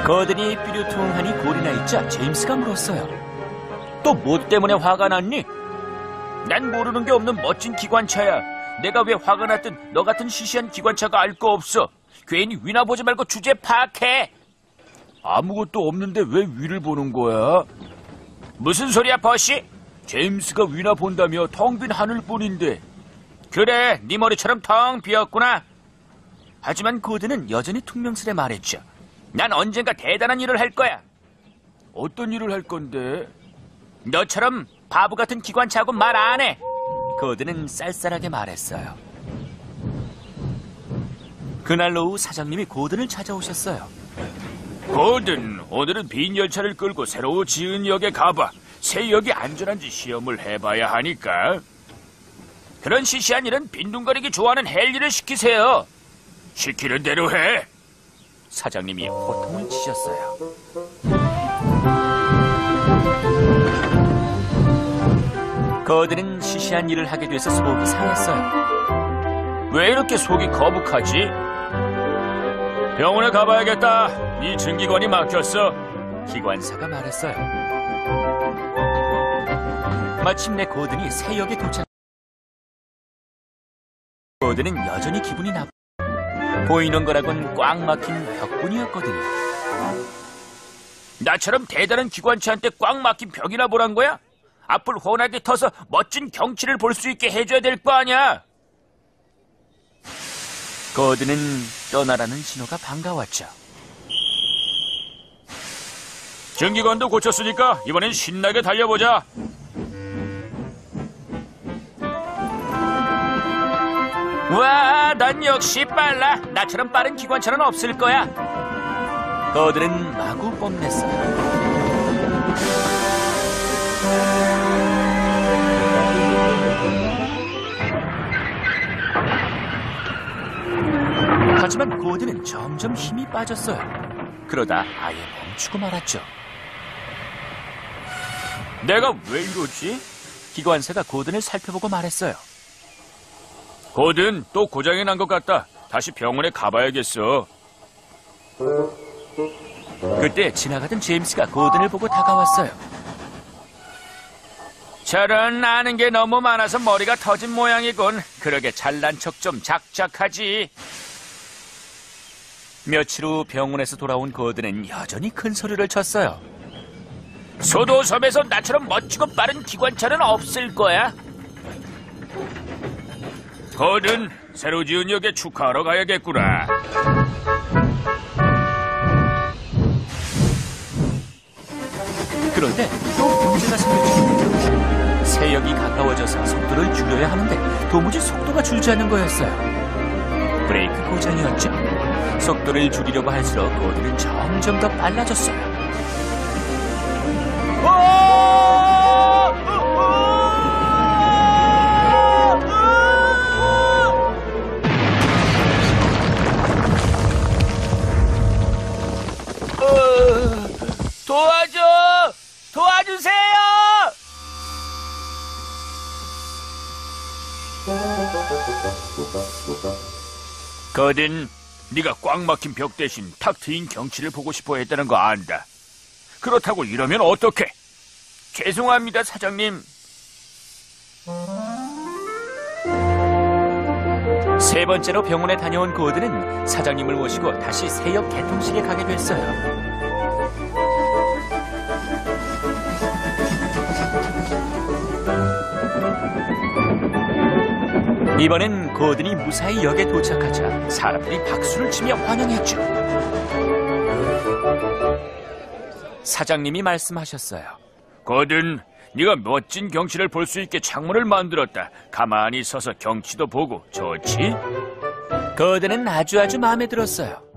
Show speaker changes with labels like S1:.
S1: 거든이 삐류퉁하니 골이나 있자 제임스가 물었어요. 또 뭐 때문에 화가 났니? 난 모르는 게 없는 멋진 기관차야. 내가 왜 화가 났든 너 같은 시시한 기관차가 알 거 없어. 괜히 위나 보지 말고 주제 파악해. 아무것도 없는데 왜 위를 보는 거야? 무슨 소리야, 버시? 제임스가 위나 본다며 텅 빈 하늘뿐인데. 그래, 네 머리처럼 텅 비었구나. 하지만 거든은 여전히 퉁명스레 말했죠. 난 언젠가 대단한 일을 할 거야. 어떤 일을 할 건데? 너처럼 바보 같은 기관차하고 말 안 해. 거든은 쌀쌀하게 말했어요. 그날 오후 사장님이 거든을 찾아오셨어요. 거든, 오늘은 빈 열차를 끌고 새로 지은 역에 가봐. 새 역이 안전한지 시험을 해봐야 하니까. 그런 시시한 일은 빈둥거리기 좋아하는 헨리를 시키세요. 시키는 대로 해. 사장님이 호통을 치셨어요. 거든은 시시한 일을 하게 돼서 속이 상했어요. 왜 이렇게 속이 거북하지? 병원에 가봐야겠다. 네 증기관이 막혔어. 기관사가 말했어요. 마침내 거든이 새 역에 도착. 거든은 여전히 기분이 나빠. 보이는 거라곤 꽉 막힌 벽뿐이었거든요. 나처럼 대단한 기관차한테 꽉 막힌 벽이나 보란 거야? 앞을 훤하게 터서 멋진 경치를 볼 수 있게 해줘야 될 거 아니야. 거든은 떠나라는 신호가 반가웠죠. 증기관도 고쳤으니까 이번엔 신나게 달려보자. 와, 난 역시 빨라. 나처럼 빠른 기관차는 없을 거야. 거든은 마구 뽐냈어요. 하지만 거든은 점점 힘이 빠졌어요. 그러다 아예 멈추고 말았죠. 내가 왜 이러지? 기관사가 거든을 살펴보고 말했어요. 거든, 또 고장이 난 것 같다. 다시 병원에 가봐야겠어. 그때 지나가던 제임스가 거든을 보고 다가왔어요. 저런 아는 게 너무 많아서 머리가 터진 모양이군. 그러게 잘난 척 좀 작작하지. 며칠 후 병원에서 돌아온 거든은 여전히 큰 소리를 쳤어요. 소도섬에서 나처럼 멋지고 빠른 기관차는 없을 거야. 거든, 새로 지은 역에 축하하러 가야겠구나. 그런데 또 문제가 생겼죠. 새 역이 가까워져서 속도를 줄여야 하는데 도무지 속도가 줄지 않는 거였어요. 브레이크 고장이었죠. 속도를 줄이려고 할수록 거든은 점점 더 빨라졌어요. 도와줘! 도와주세요! 거든, 네가 꽉 막힌 벽 대신 탁 트인 경치를 보고 싶어 했다는 거 안다. 그렇다고 이러면 어떡해? 죄송합니다, 사장님. 세 번째로 병원에 다녀온 거든은 사장님을 모시고 다시 새역 개통식에 가게 됐어요. 이번엔 거든이 무사히 역에 도착하자 사람들이 박수를 치며 환영했죠. 사장님이 말씀하셨어요. 거든, 네가 멋진 경치를 볼 수 있게 창문을 만들었다. 가만히 서서 경치도 보고 좋지? 거든은 아주 마음에 들었어요.